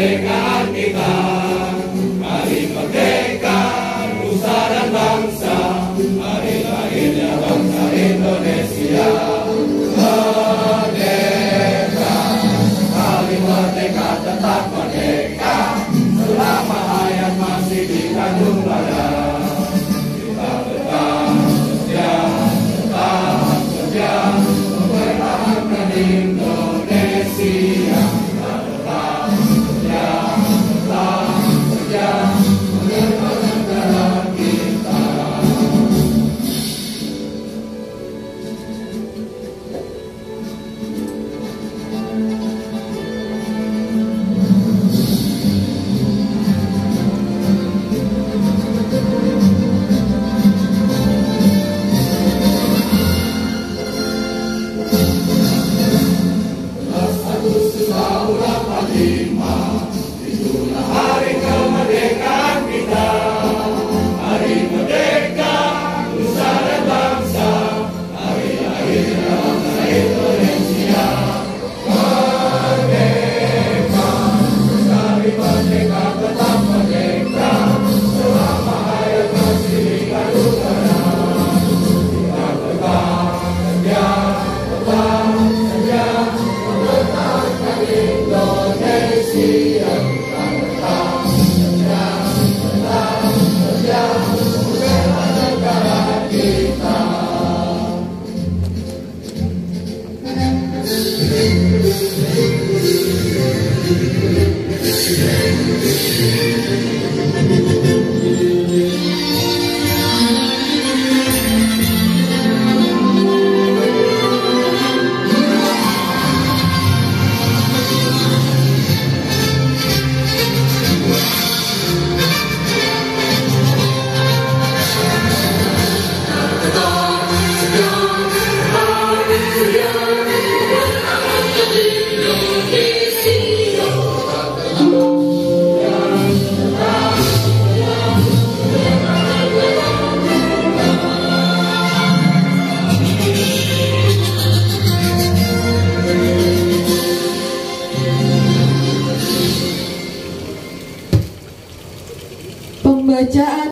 kemerdekaan kita. Hari merdeka, nusa dan bangsa. Hari lahirnya bangsa Indonesia. Merdeka, hari merdeka tetap merdeka. Selama hayat masih dikandung badan. Kita tetap kerja, mempertahankan Indonesia. Kita tetap kerja, mempertahankan negara kita. Itulah hari kemerdekaan kita. Hari merdeka, nusa dan bangsa. Hari lahirnya bangsa Indonesia. Merdeka, hari merdeka tetap merdeka. Selama hayat masih dikandung badan. Kita tetap kerja, mempertahankan Indonesia. Kita